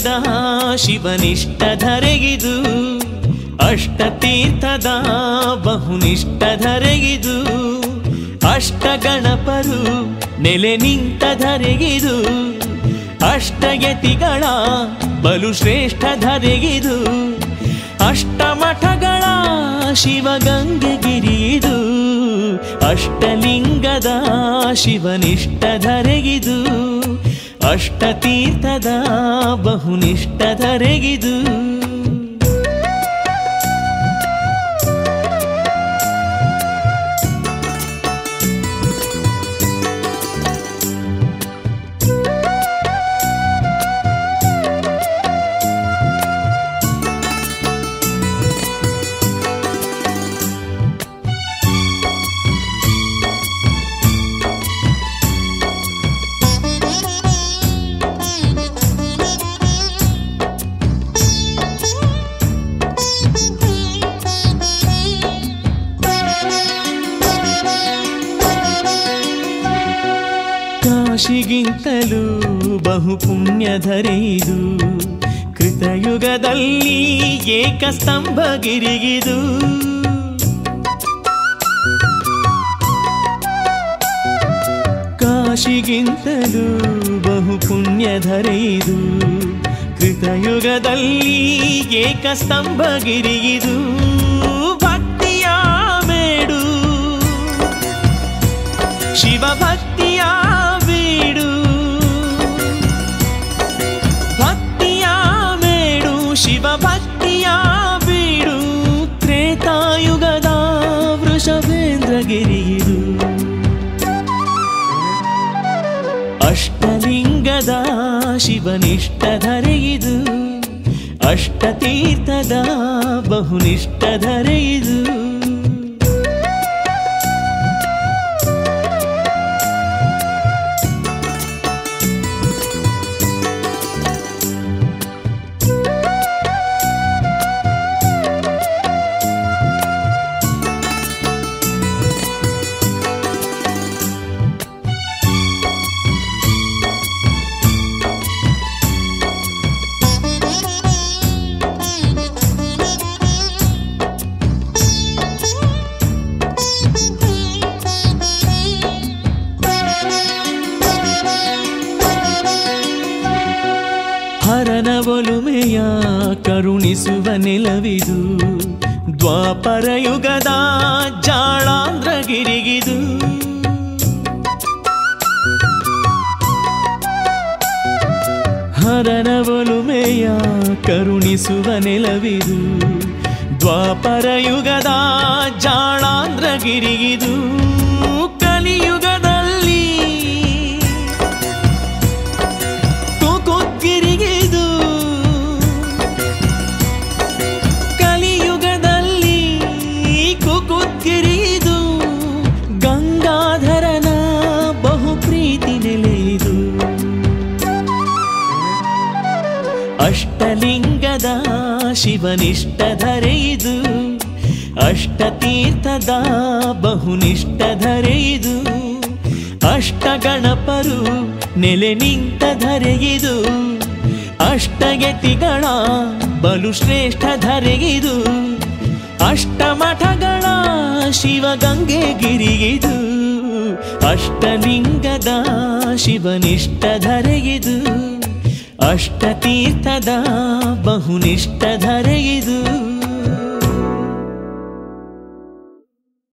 ಅಷ್ಟಲಿಂಗದ ಶಿವನಿಷ್ಠ ಧರೆಗಿದು, ಅಷ್ಟತೀರ್ಥದ ಬಹುನಿಷ್ಠ ಧರೆಗಿದು, ಅಷ್ಟಗಣಪರು ನೆಲೆ ನಿಂತ ಧರೆಗಿದು, ಅಷ್ಟಯತಿಗಳ ಬಲು ಶ್ರೇಷ್ಠ ಧರೆಗಿದು, ಅಷ್ಟಮಠಗಳ ಶಿವಗಂಗೆಗಿರಿದು, ಅಷ್ಟಲಿಂಗದ ಶಿವನಿಷ್ಠ ಧರೆಗಿದು, ಅಷ್ಟತೀರ್ಥದ ಬಹುನಿಷ್ಠ ಧರೆಗಿದು. ಕಾಶಿಗಿಂತಲೂ ಬಹು ಪುಣ್ಯಧರೆಯಿದು, ಕೃತಯುಗದಲ್ಲಿ ಏಕಸ್ತಂಭಗಿರಿಗಿದು, ಕಾಶಿಗಿಂತಲೂ ಬಹು ಪುಣ್ಯಧರೆಯಿದು, ಕೃತಯುಗದಲ್ಲಿ ಏಕಸ್ತಂಭಗಿರಿಗಿದು, ಭಕ್ತಿಯ ಮೇಡು ಶಿವಭಕ್ತಿಯ ಬೀಡು, ಭಕ್ತಿಯ ಮೇಡು ಶಿವಭಕ್ತಿಯ ಬೀಡು, ತ್ರೇತಾಯುಗದ ವೃಷಭೇಂದ್ರಗಿರಿದು, ಅಷ್ಟಲಿಂಗದ ಶಿವನಿಷ್ಠ ಧರೆಯಿದು, ಅಷ್ಟತೀರ್ಥದ ಬಹುನಿಷ್ಠ ಧರೆಯಿದು. ಹರನ ಒಲುಮೆಯ ಕರುಣಿಸುವ ನೆಲವಿದು, ದ್ವಾಪರ ಯುಗದ ಜಾಳಾಂಧ್ರಗಿರಿಗಿದು, ಹರನ ಒಲುಮೆಯ ಕರುಣಿಸುವ ನೆಲವಿದು, ದ್ವಾಪರ ಯುಗದ ಜಾಳಾಂಧ್ರಗಿರಿಗಿದು, ಕಲಿಯುಗದಲ್ಲಿ ಕುಕುದ್ಗಿರಿಗಿದು, ಕಲಿಯುಗದಲ್ಲಿ ಕುಕುದ್ಗಿರಿದು, ಗಂಗಾಧರನ ಬಹು ಪ್ರೀತಿ ನೆಲೆಯಿದು, ಅಷ್ಟಲಿಂಗದ ಶಿವನಿಷ್ಠ ಧರೆಯಿದು, ಅಷ್ಟತೀರ್ಥದ ಬಹುನಿಷ್ಠ ಧರೆಯಿದು, ಅಷ್ಟಗಣಪರು ನೆಲೆ ನಿಂತ ಧರೆಯಿದು, ಅಷ್ಟಯತಿಗಳ ಬಲು ಶ್ರೇಷ್ಠ ಧರೆಯಿದು, ಅಷ್ಟಮಠಗಳ ಶಿವಗಂಗೆಗಿರಿಗಿದು, ಅಷ್ಟಲಿಂಗದ ಶಿವನಿಷ್ಠ ಧರೆಯಿದು, ಅಷ್ಟತೀರ್ಥದ ಬಹುನಿಷ್ಠ ಧರೆಯಿದು.